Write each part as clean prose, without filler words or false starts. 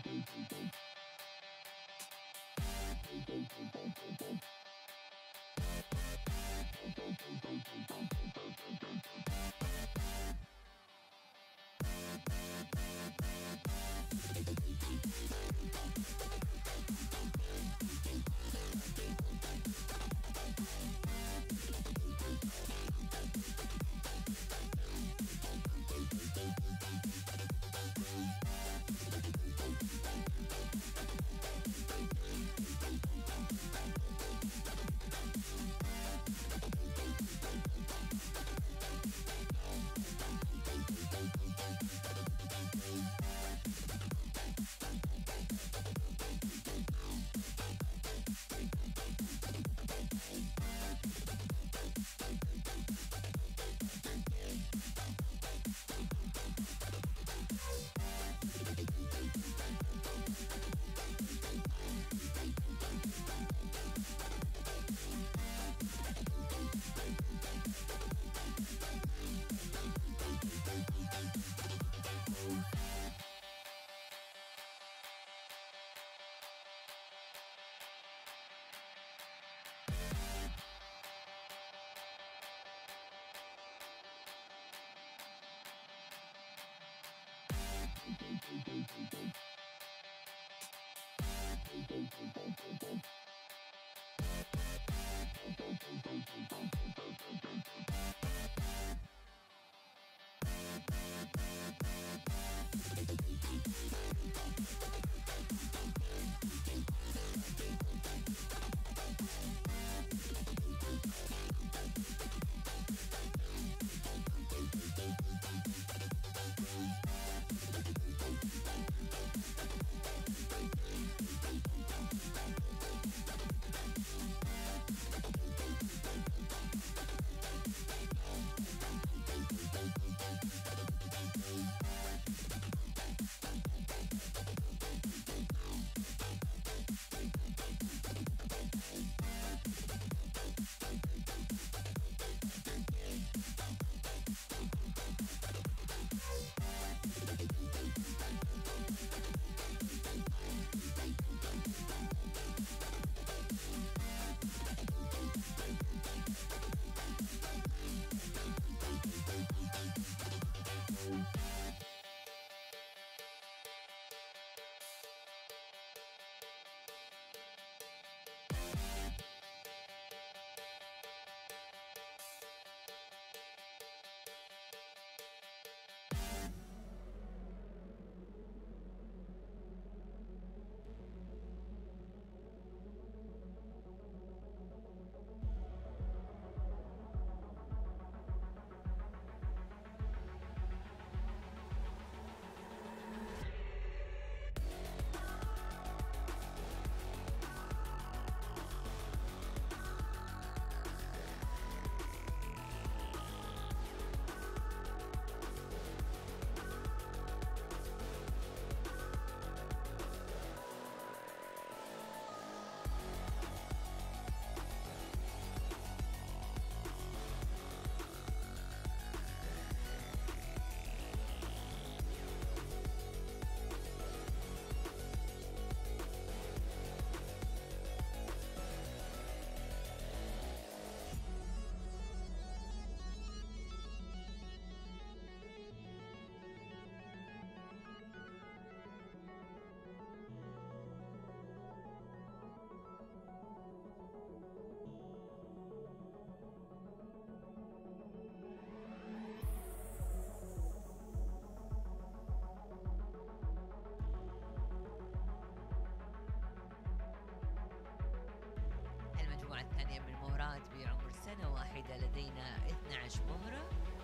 سنة واحدة لدينا 12 مهرة،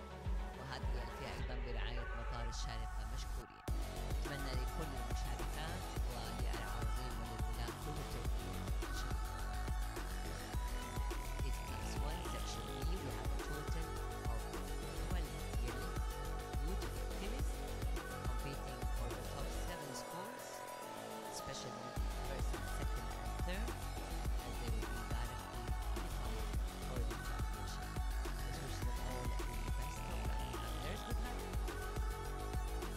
وهذه الفئة أيضا برعاية مطار الشارقة. مشكورين. أتمنى لكل المشاركات وللعارضين وللولاة كل التوفيق إن شاء الله. It is one section B. We have a total of 12 yearly youth activists competing for the top 7 scores, especially first, second and third, and they will be directly qualified for the championship. Let's wish them all the best of luck. There's good luck.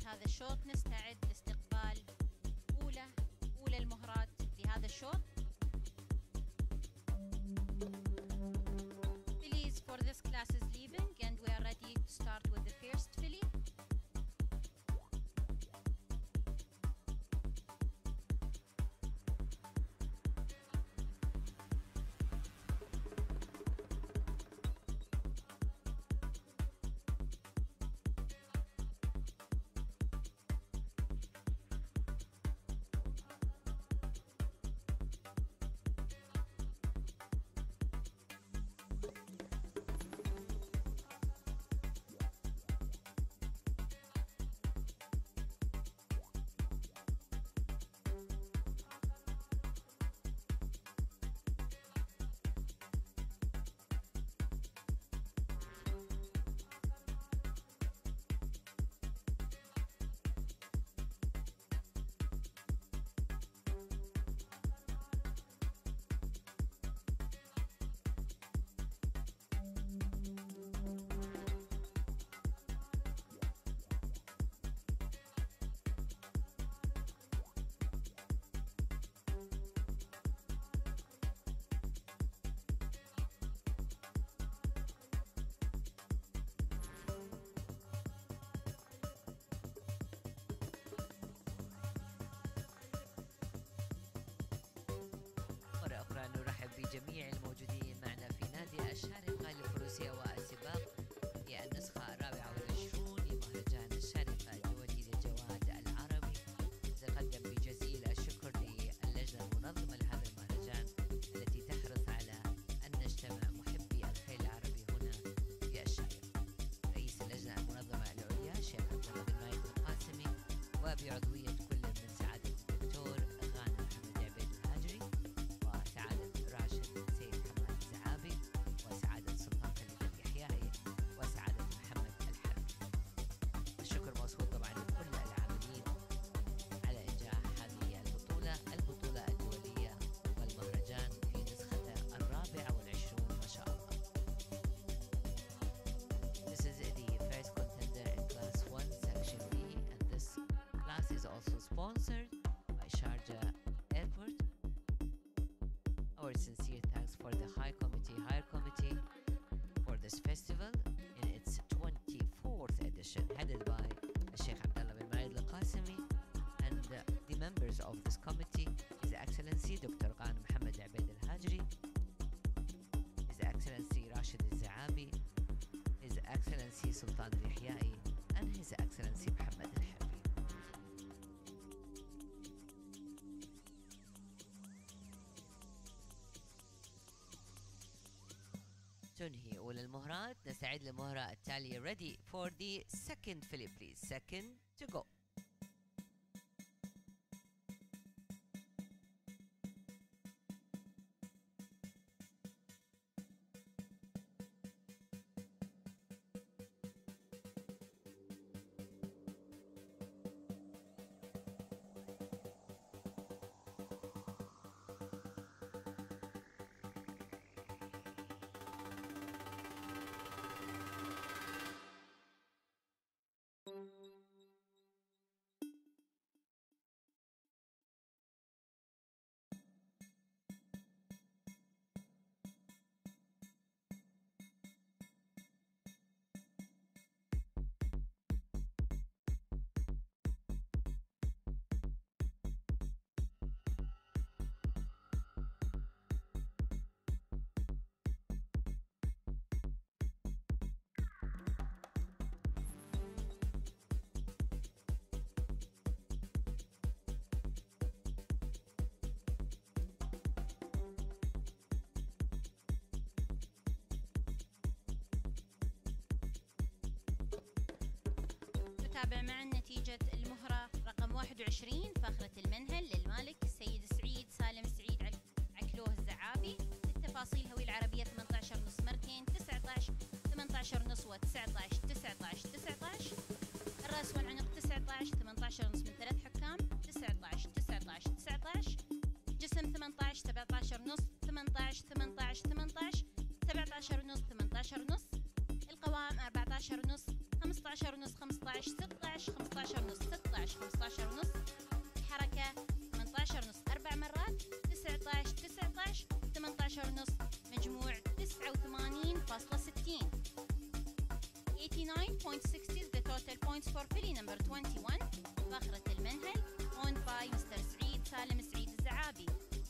هذا الشوط نستعد لاستقبال أولى المهرات لهذا الشوط. Fillies for this class is leaving and we are ready to start with the first filly. جميع الموجودين معنا في نادي الشارقة للفروسية والسباق هي النسخة 24 لمهرجان الشارقة الدولي للجواد العربي. نتقدم بجزيل الشكر للجنة المنظمة لهذا المهرجان التي تحرص على أن نجتمع محبي الخيل العربي هنا في الشارقة. رئيس اللجنة المنظمة العليا الشيخ عبد الله بن مايد القاسمي، وبعضوية كل من سعادة الدكتور غانم محمد عبيد الهاجري وسعادة راشد سيد حماد الزعابي وسعادة سلطان خليل اليحيائي وسعادة محمد الحربي. الشكر موصول طبعا لكل العاملين على إنجاح هذه البطولة الدولية والمهرجان في نسخته 24 ما شاء الله. This is the first contender in Class 1 Section B, and this class is also sponsored by Sharjah Airport. Our sincere thanks for the High Committee for this festival in its 24th edition, headed by Sheikh Abdullah bin Maid al-Qasimi, and the members of this committee, His Excellency Dr. Ghanem Mohammed Abeid al-Hajri, His Excellency Rashid al-Zaabi, His Excellency Sultan al-Yahyai, and His Excellency Muhammad al-Harbi. تنهي أولى المهرات، نستعد للمهرة التالية. Ready for the second filly please. Second to go. نتابع معا نتيجة المهرة رقم 21 فخرة المنهل للمالك السيد سعيد سالم سعيد عكلوه الزعابي. التفاصيل هوي العربية 18 نص مرتين 19 18 نص و19 19 19. الرأس والعنق 19 18 نص من 3 حكام 19 19 19. جسم 18 17 نص 18 18 18 17 نص 18 نص. القوام 14 ونص 15 ونص 15 16 15 ونص 18 ونص، مجموع 89.60. 89.60 is the total points for filly number 21 فاخرة المنهل owned by Mr. سعيد سالم سعيد الزعابي.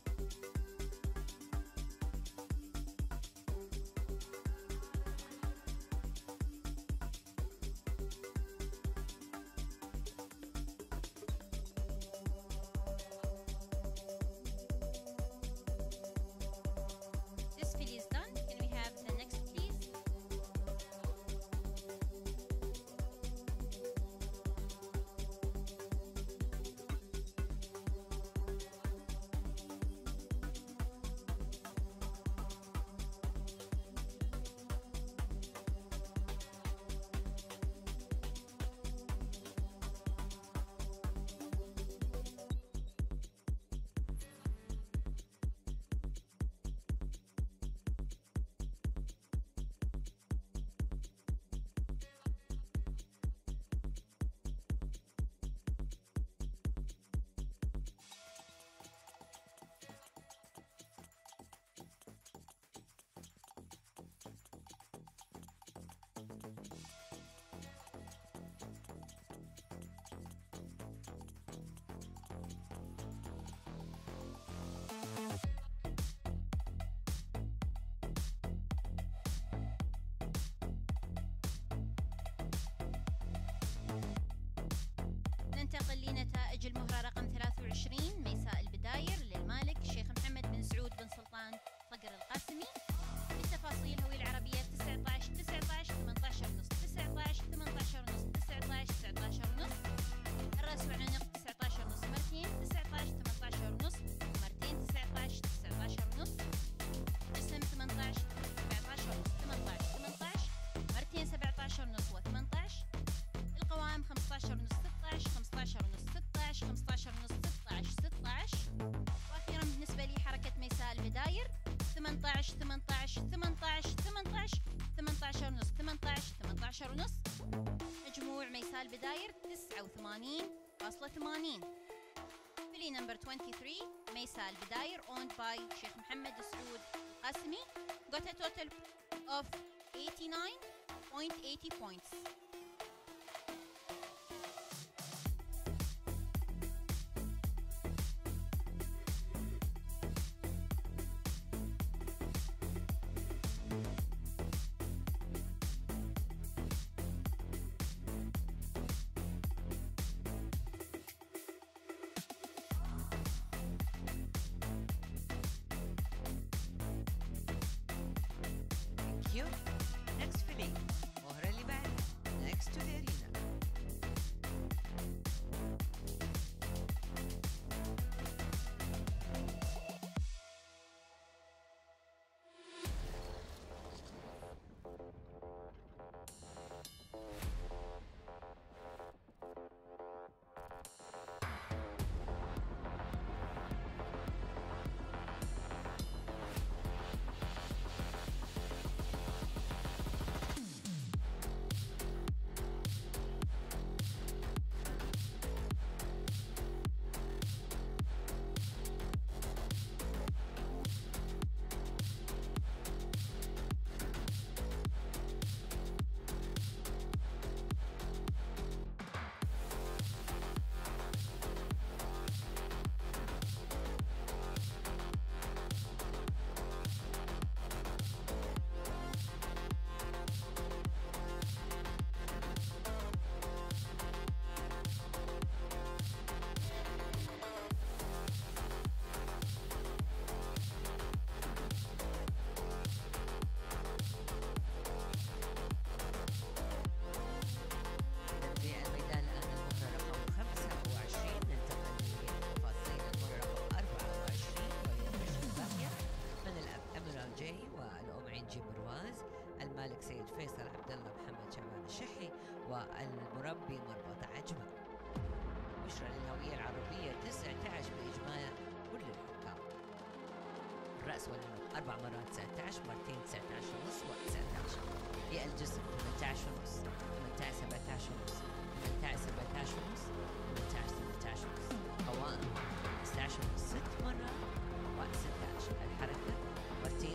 This filly is done. Can we have the next please? ننتقل لنتائج المهرة رقم 23 ميساء البداير للمالك الشيخ محمد بن سعود بن سلطان صقر القاسمي. التفاصيل هوية العربية 19 19 18 ونص 19 18 ونص 19 19 ونص. الرأس وعنق 19 ونص مرتين 19 18 ونص مرتين 19 19 ونص. جسم 18 17 ونص 18 18 مرتين 17 ونص و18. القوام 15 ونص 16 15 ونص 16 15 ونص 16 16. واخيرا بالنسبه لي حركه ميساء البداير 18 18 18 18 18 ونص 18 18 ونص. مجموع ميساء البداير 89.80. فيلي نمبر 23 ميساء البداير owned by شيخ محمد سعود القاسمي got a total of 89.80 points. Thank you. Next filly. مهرة اللي بعدها. Next to the arena. المالك سيد فيصل عبد الله محمد شعبان الشحي والمربي مربوط عجمة. بشرى للهوية العربية 19 بإجماع كل الحكام. الرأس والعنق 4 مرات 19 مرتين 19 ونص و19. هي الجسم 18 ونص 18 17 ونص 18 17 ونص 18 18 ونص. قوام 15 ونص 6 مرات و16. الحركة مرتين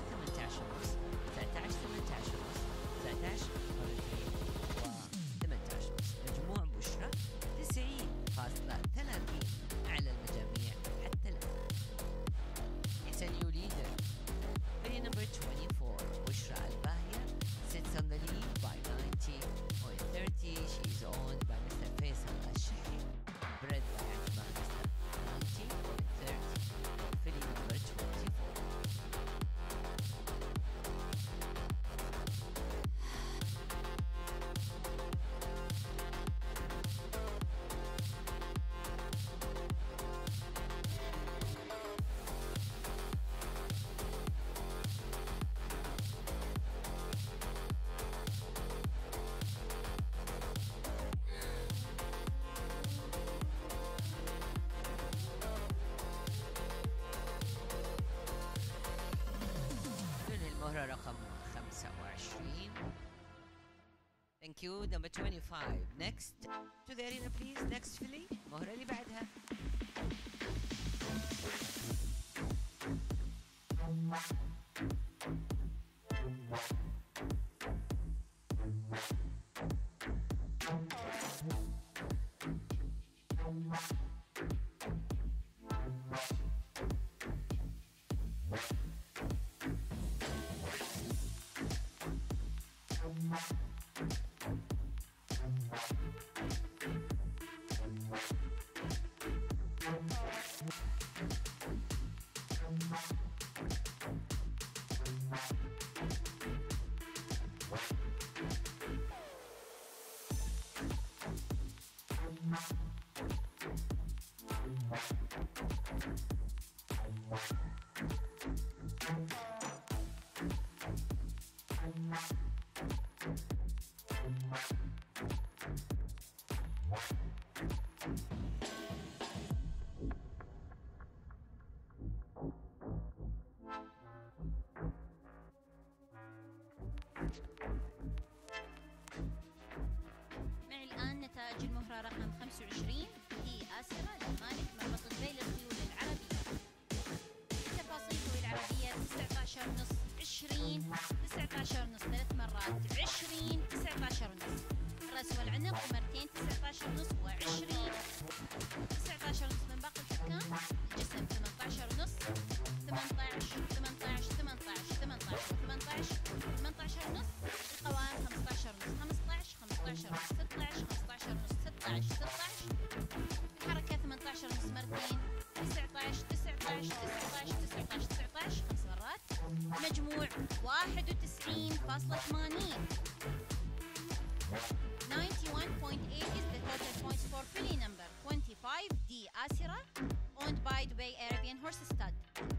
Thank you. Number 25. Next to the arena, please. Next, Philly. مهرة اللي بعدها. معي الآن نتائج المهرة رقم 25 لآسرة للمالك مربط دبي للخيول العربية. التفاصيل هو العربية 19 ونص 20 19 ونص 3 مرات 20 19 ونص. الرأس والعنق مرتين 19 ونص و20 19 ونص من باقي الحكام. الجسم 18 ونص 18 18 18 18 18 18 ونص. القوام 15 ونص 15 15 ونص 16 15 ونص 16 16. الحركة 18 ونص مرتين 19 19 19 19 19 5 مرات. المجموع 91.80. 91.8 is the total points for Philly number 25 D Asira, owned by Dubai Arabian Horse Stud.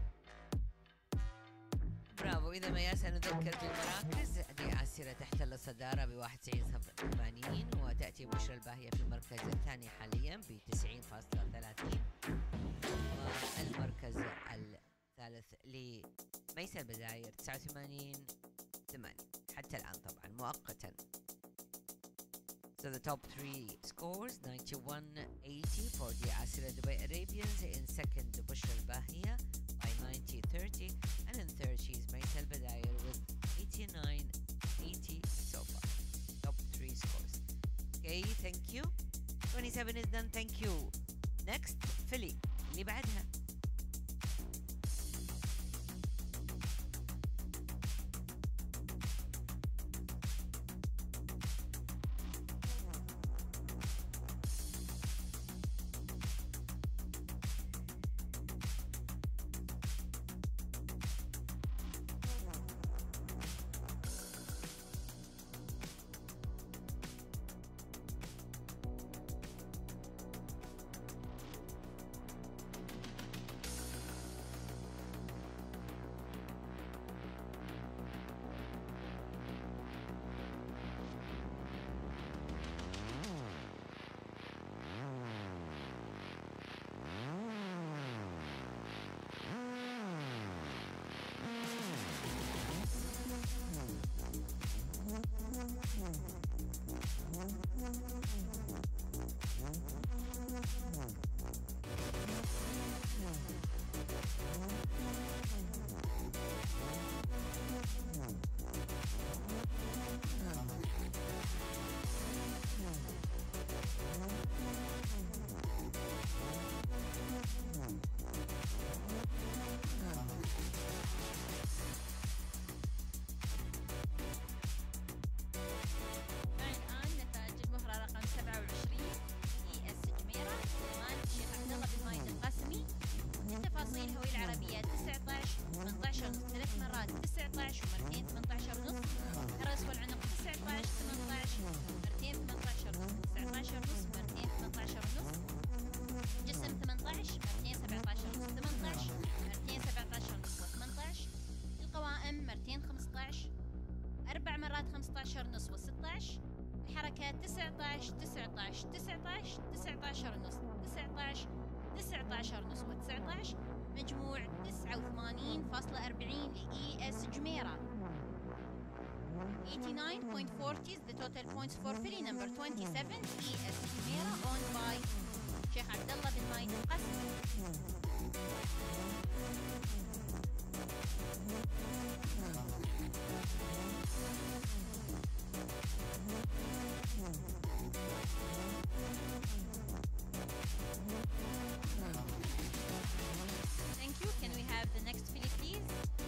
برافو. إذا ما ياسا نذكر بالمراكز، دي آسرة تحتل الصدارة ب 91.80، وتأتي بشرى الباهية في المركز الثاني حاليا ب 90.30، والمركز الثالث لميسة البداير 89.8 حتى الآن طبعا مؤقتا. So the top three scores 91.80 for the Asira Dubai Arabians. In second, Bushra Al-Bahia by 90.30, and in third she's Maisa Al-Badair with 89.80 so far. Top three scores. Okay, thank you. 27 is done. Thank you. Next, Philly. اللي بعدها. مرات 15 ونص و16. الحركات 19 19 19 19 ونص 19 19 ونص و19. مجموع 89.40 لإي اس جميرة. 89.40 the total points for filly number 27 ES Jumeirah owned by Sheikh Abdullah bin Maid Al-Qasimi. Thank you. Can we have the next filly, please?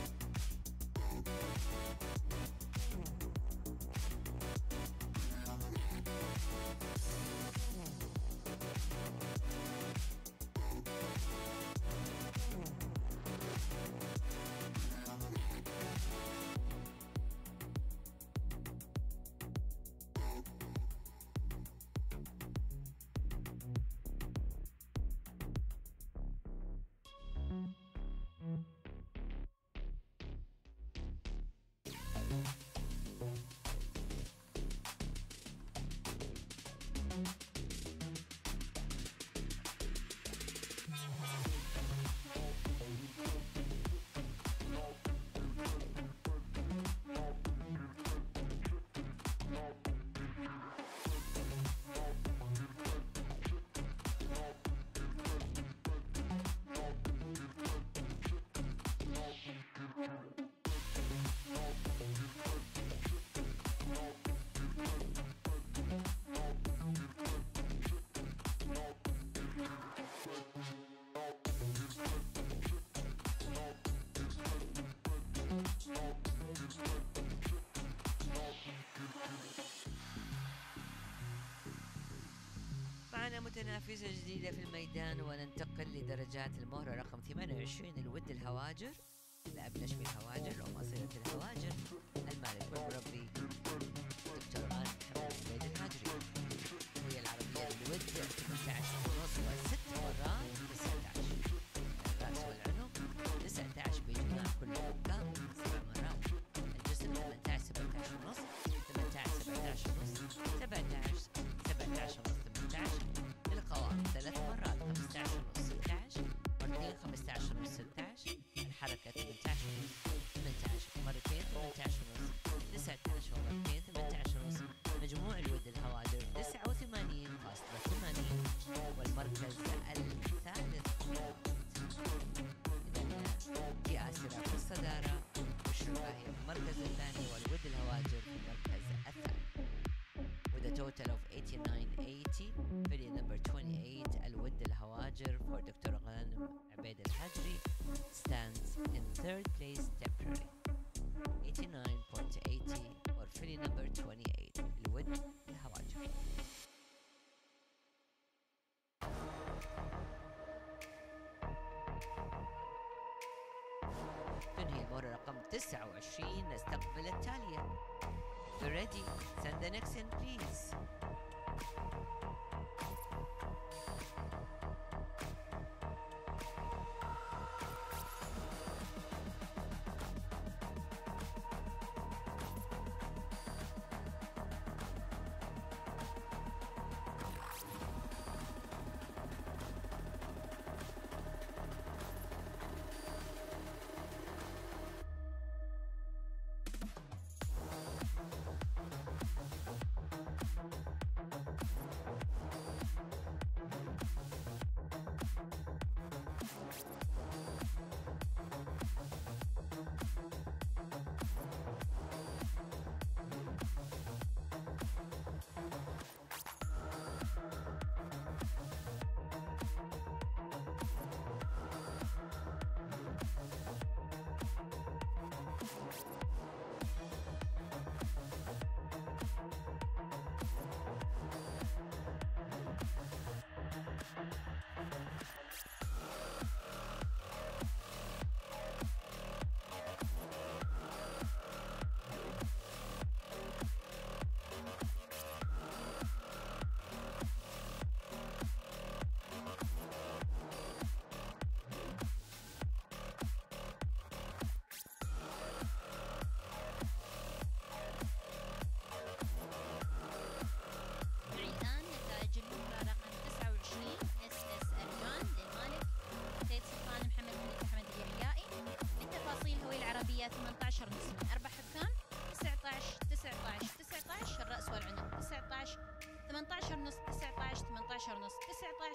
معنا متنافسة جديدة في الميدان، وننتقل لدرجات المهرة رقم 28 الود الهواجر. لا أبلش بالهواجر لو ما صيرت الهواجر. المالك والمربي دكتور غانم محمد عبيد الهاجري. وهي العربية الود 18 ونص وست مرات 19. الرأس والعنق 19 بجماع كل الحكام 7 مرات. الجسم 18 17 ونص 18 17 ونص 17 17 ونص 18. القوام 3 مرات 15 ونص 16 مرتين 15 ونص 16. الحركة 18 ونص 18 مرتين 18 ونص 19 ومرتين 18 ونص. مجموع الود الهواجر 89.80 والمركز الثالث. في آسرة في الصدارة، والشرفاهية في المركز الثاني، والود الهواجر في المركز الثالث. With a total of 89.80, filly number 28, الود الهواجر for Dr. غانم عبيد الهاجري stands in third place temporarily. 89.80 for filly number 28, الود الهواجر. تنهي المرة رقم 29. نستقبل التالية. You're ready? Send the next in, please.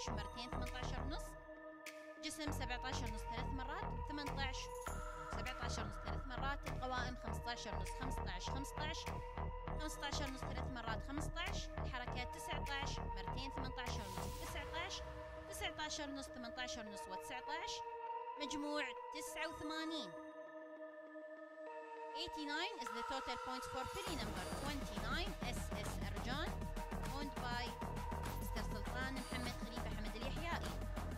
مرتين 18 ونص. جسم 17 ونص 3 مرات. 18 17 ونص 3 مرات. القوائم 15 ونص 15 15. 15 ونص 3 مرات 15. الحركات 19 مرتين 18 ونص 19. 19 ونص 18 ونص و19. مجموع 89. 89 is the total points for Philly number 29 SS Erjan, owned by Mr. Sultan Mohammed Khalifa Hamad Al-Yahyai.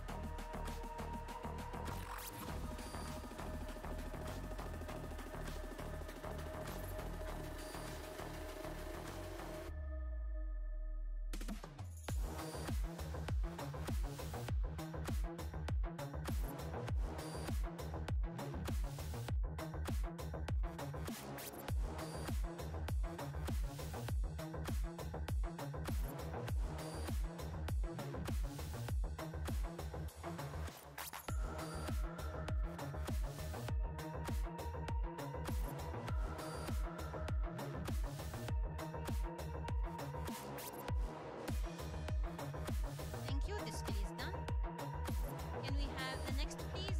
Thank you, this fill is done. Can we have the next, please?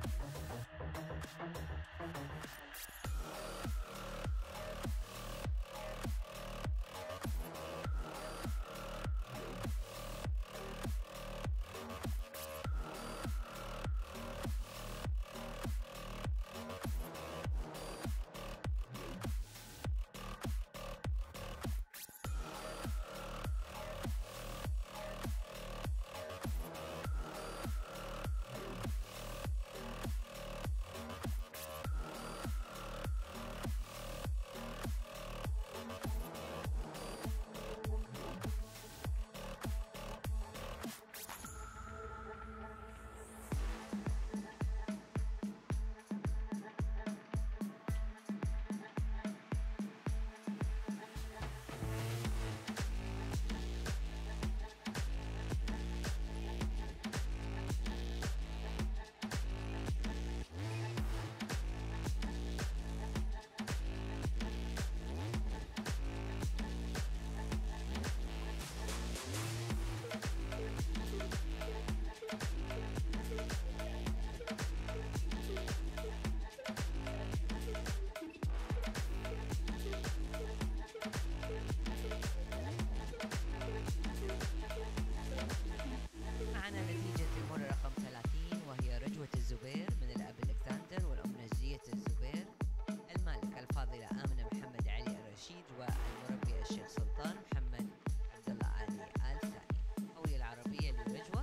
معنا نتيجة المرة رقم 30 وهي رجوة الزبير من الأب الكسندر والأم نجية الزبير، المالكة الفاضلة آمنة محمد علي الرشيد، والمربي الشيخ سلطان محمد عبد الله علي آل ثاني. هوية العربية للرجوة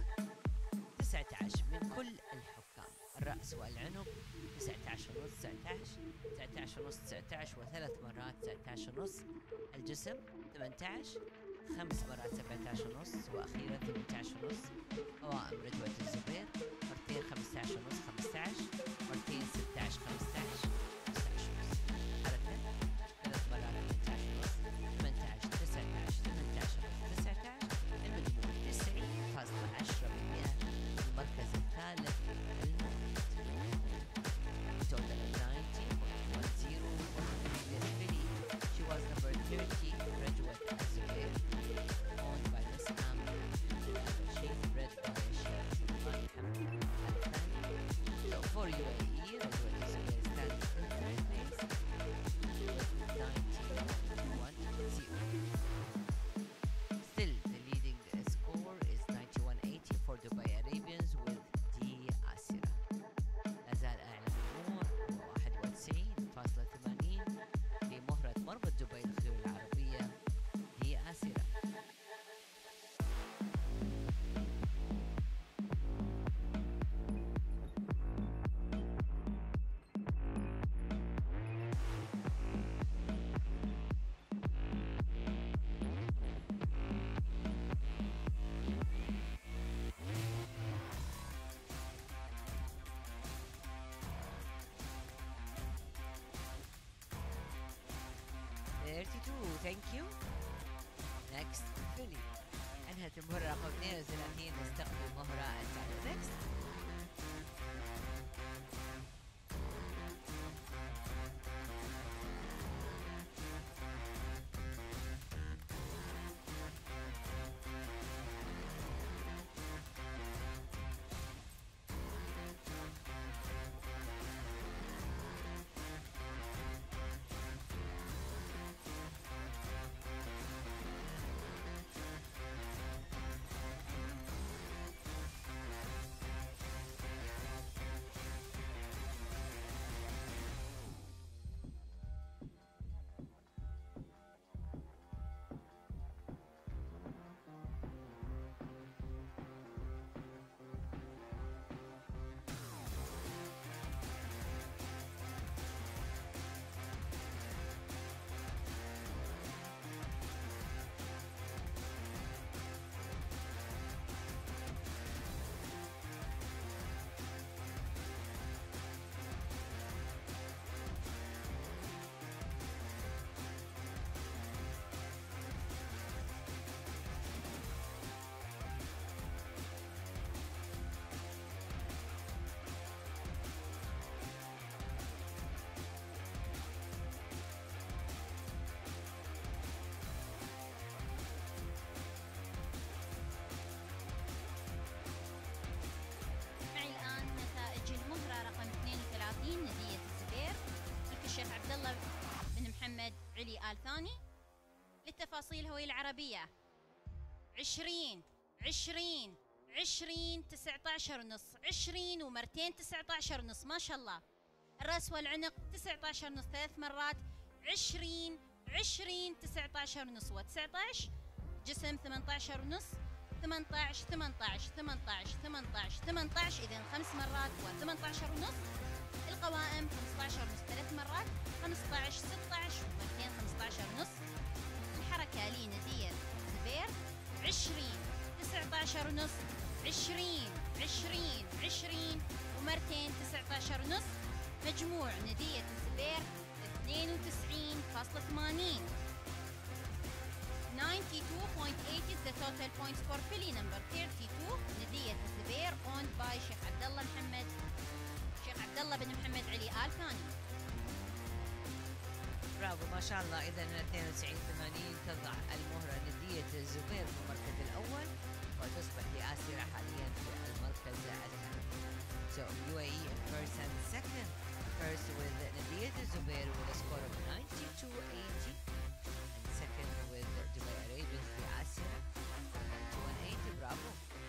19 من كل الحكام. الرأس والعنق 19 ونص 19. 19 ونص 19 وثلاث مرات 19 ونص. الجسم 18. 5 مرات 17 ونص، وأخيرا 18 ونص. قوائم رجوة الزبير مرتين 15 ونص 15. مرتين 16 15. 15 ونص. حركة 3 مرات 18 ونص. 18 19 18 ونص 19. المجموع 90.10%. المركز الثالث الموت. Total of 90.10 for the previous Philly. She was number 30, Rajwat Az-Zubair, owned by Miss Amna Al-Rashid, bred by Sheikh Sultan Hamad Al-Thani. So for UAE, Rajwat Az-Zubair stands in third place with 91.10. Still, the leading score is 91.80 for Dubai Arabians with D Asira. لا زال أعلى مجموع هو 91.80 لمهرة مربط دبي للخيول العربية دي آسرة. Thank you. Next Philly. أنهت المهرة رقم 32 نستقبل مهرة التالي. Next. الثاني. للتفاصيل الهوية العربية 20 20 20 19 ونص، 20 ومرتين 19 ونص، ما شاء الله. الرأس والعنق 19 ونص 3 مرات، 20 20 19 ونص و19. جسم 18 ونص، 18 18 18 18 18، إذن 5 مرات و18 ونص. القوائم 15 ونص 3 مرات، 15 16 ومرتين 15 ونص. الحركة لندية زبير 20 19 ونص، 20 20 20 ومرتين 19 ونص. مجموع ندية الزبير 92.80. 92.8 is the total points for filly number 32 ندية الزبير owned by شيخ عبد الله بن محمد علي آل ثاني. برافو ما شاء الله. إذا 92.80 تضع المهرة ندية الزبير في المركز الأول، وتصبح لآسرة حاليا في المركز الثاني. So UAE in first and second. First with ندية الزبير with a score of 92.80, and second with Dubai Arabians لآسرة 91.80. برافو.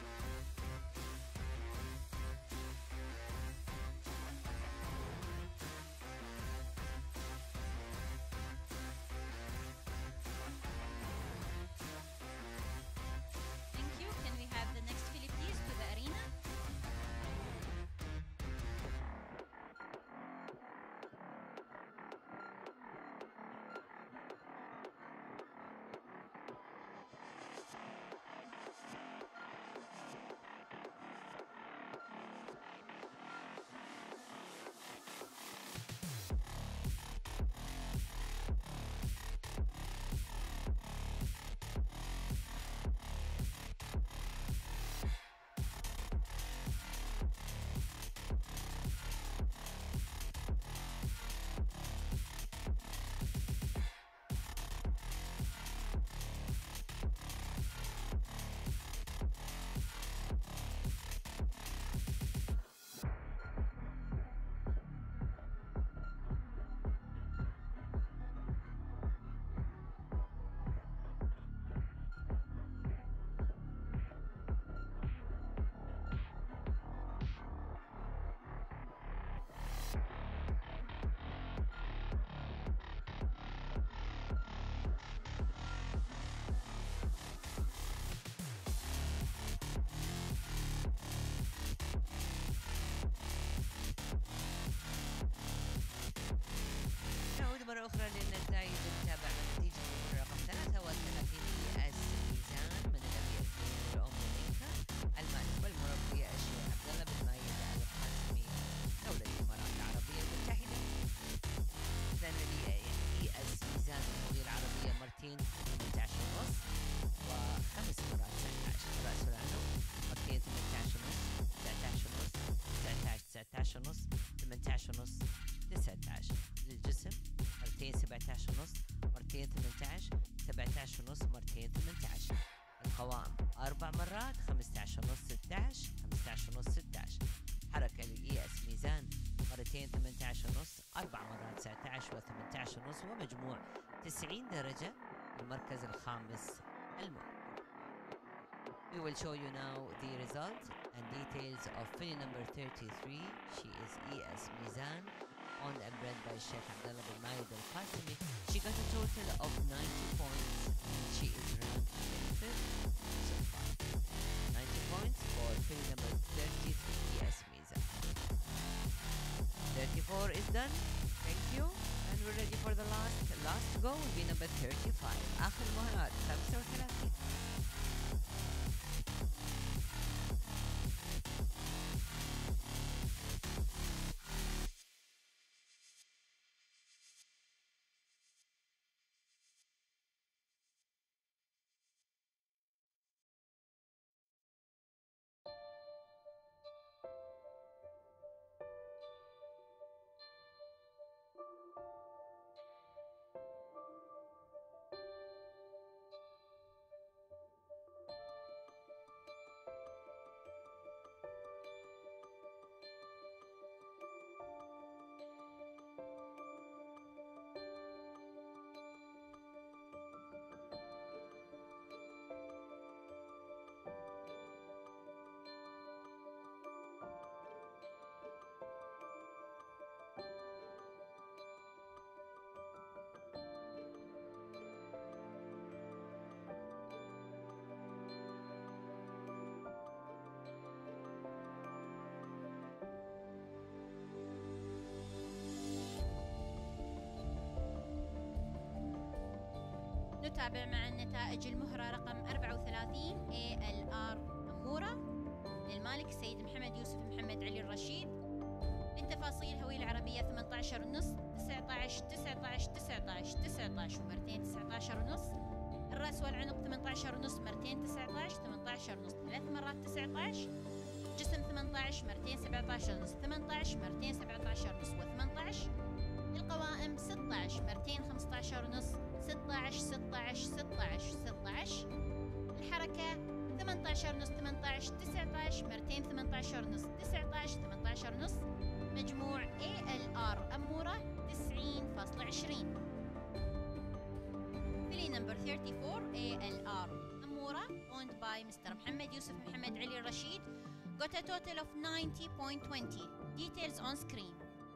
مرة أخرى للنتائج المتابعة. نتيجة المباراة رقم 33 لياس ميزان من الأمير أم إنكا المالك والمربية الشيخ عبد الله بن مايد القاسمي دولة الإمارات العربية المتحدة. إذن لياس ميزان الهوية العربية مرتين 18 ونص وخمس مرات 19. رأس العنق مرتين 18 ونص 19 ونص 19 ونص 18 ونص 19. للجسم مرتين 17 ونص مرتين 18 17 ونص مرتين 18. القوائم 4 مرات 15 ونص 16 15 ونص 16. حركة للإياس ميزان مرتين 18 ونص 4 مرات 19 و18 ونص، ومجموع 90 درجة. المركز الخامس المهم. We will show you now the results and details of filly number 33. She is ES Mizan, owned and bred by Sheikh Abdullah bin Mayed Al Qasimi. She got a total of 90 points. She is ranked 5th so far. 90 points for filly number 33 ES Mizan. 34 is done. Thank you. And we're ready for the last to go will be number 35. آخر مهرات 35. نتابع مع النتائج المهرة رقم 34 ALR أمورة للمالك السيد محمد يوسف محمد علي الرشيد. بالتفاصيل هوية العربية 18 ونص 19 19 19 19 ومرتين 19 ونص. الرأس والعنق 18 ونص مرتين 19 18 ونص 3 مرات 19. جسم 18 مرتين 17 ونص 18 مرتين 17 ونص و18. القوائم 16 مرتين 15 ونص 16 16 16 16. الحركة 18 ونص 18 19 مرتين 18 ونص 19 18 ونص. مجموع ALR أمورة 90.20. فيلي نمبر 34 ALR أمورة owned by Mr. محمد يوسف محمد علي الرشيد got a total of 90.20. Details on screen.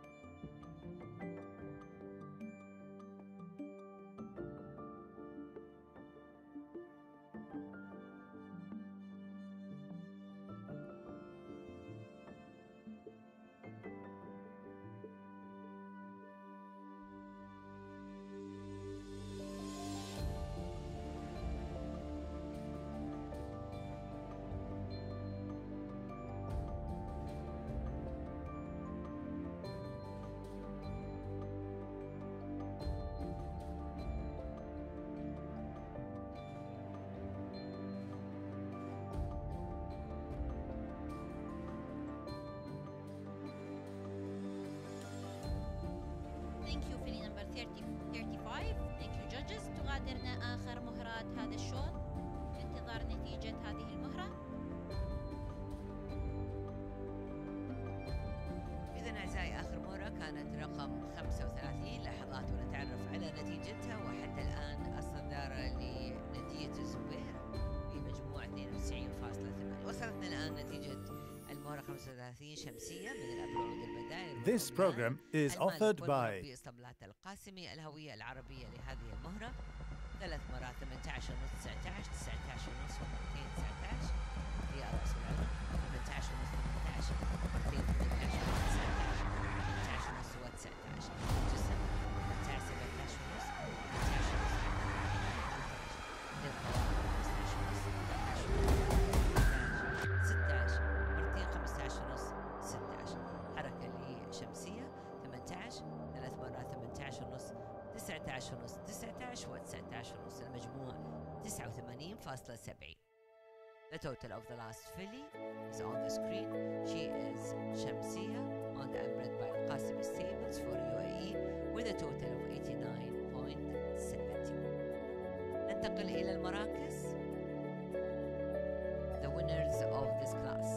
Thank you فيلي نمبر 35. Thank you judges. تغادرنا آخر مهرات هذا الشوط بانتظار نتيجة هذه المهرة. إذن أعزائي آخر مهرة كانت رقم 35. لحظات ونتعرف على نتيجتها. وحتى الآن الصدارة لندية الزبير بمجموع 92.8. وصلتنا الآن نتيجة المهرة 35 شمسية من الأبعاد البدائل. This program is offered by بإسطبلات القاسمي. الهوية العربية لهذه المهرة 3 مرات 18 ونص 19 19 ونص ومرتين 19. هي رأس العمر 18 ونص 18 مرتين 18 ونص 19 18 ونص و19. جسم 18 17 ونص 18 ونص. للقوائم 15 ونص 16 مرتين 15 ونص 16. حركة لشمسية 18 3 مرات 18 ونص 19 ونص 19 و19 ونص. المجموع 89.70. The total of the last filly is on the screen. She is Shamsiya, owned and bred by Al-Qasimi Stables for UAE with a total of 89.70. ننتقل إلى المراكز. The winners of this class.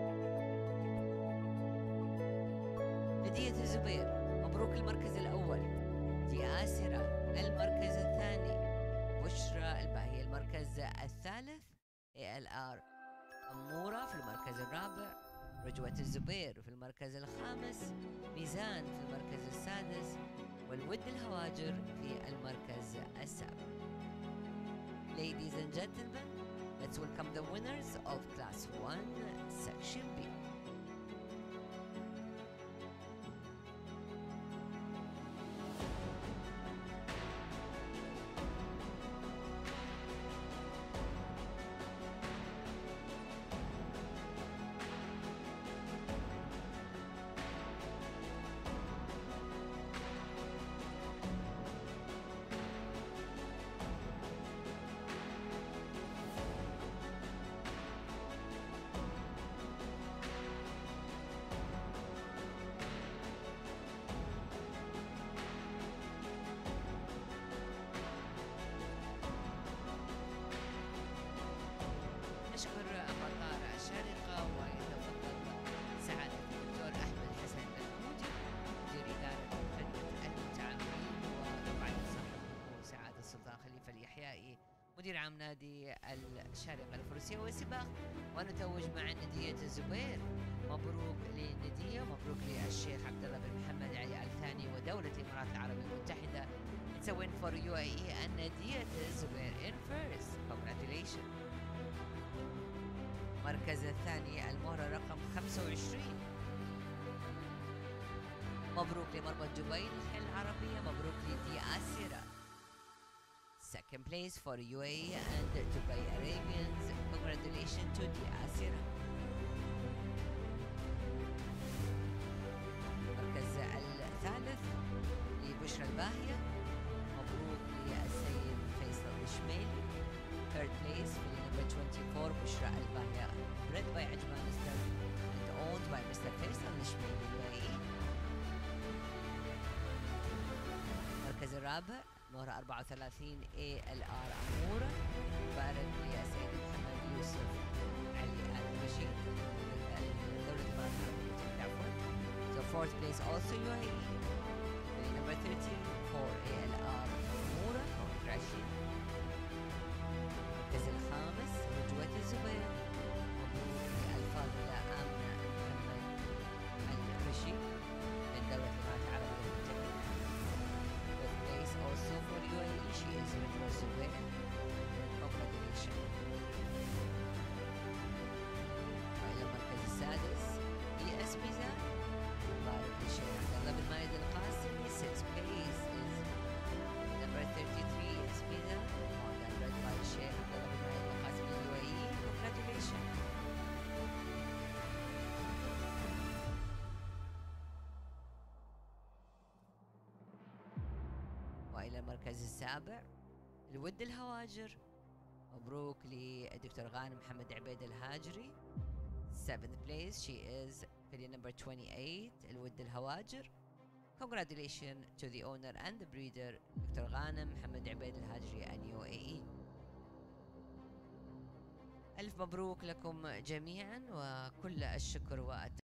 ندية الزبير مبروك المركز الأول. آسرة المركز الثاني. بشرى الباهي المركز الثالث. ALR أمورة في المركز الرابع. رجوة الزبير في المركز الخامس. ميزان في المركز السادس. والود الهواجر في المركز السابع. Ladies and gentlemen, let's welcome the winners of Class 1 Section B. نشكر مطار الشارقة ويتفضل سعادة الدكتور أحمد حسن الموجي مدير إدارة خدمة المتعاملين وطبعا صاحبه سعادة السلطان خليفة اليحيائي مدير عام نادي الشارقة الفروسية والسباق. ونتوج مع ندية الزبير. مبروك للندية، مبروك للشيخ عبد الله بن محمد علي آل ثاني ودولة الإمارات العربية المتحدة. It's a win for UAE and ندية الزبير in first. Congratulations. المركز الثاني المهرة رقم 25. مبروك لمربط جبيل العربية. مبروك لدي آسرة second place for UAE and Dubai Arabians. Congratulations to the Asira. المركز الثالث لبشرى الباهية، مبروك للسيد فيصل الشميلي. Third place في number 24 بشرى الباهية bred by عجمان ستار and owned by Mr. فيصل الشميلي UAE. المركز الرابع مهرة 34 ALR أمورة، بارد للسيد محمد يوسف علي آل رشيد دولة الإمارات العربية المتحدة عفوا. So fourth place also UAE في number 13 for ALR أمورة. Congratulations. المركز الخامس رجوة الزبير، مبروك للفاضلة آمنة محمد الرشيد من دولة الإمارات العربية المتحدة. Fifth place also for UAE, she is رجوة الزبير. Congratulations. وإلى المركز السادس ES ميزان، بارك للشيخ عبد الله بن مايد القاسمي. Sixth place is number 33 ES ميزان، led by الشيخ عبد الله بن مايد القاسمي UAE. Congratulations. وإلى المركز السابع الود الهواجر، مبروك للدكتور غانم محمد عبيد الهاجري. 7th place she is في number 28 الود الهواجر. Congratulations to the owner and the breeder دكتور غانم محمد عبيد الهاجري and UAE. ألف مبروك لكم جميعا وكل الشكر والتقدير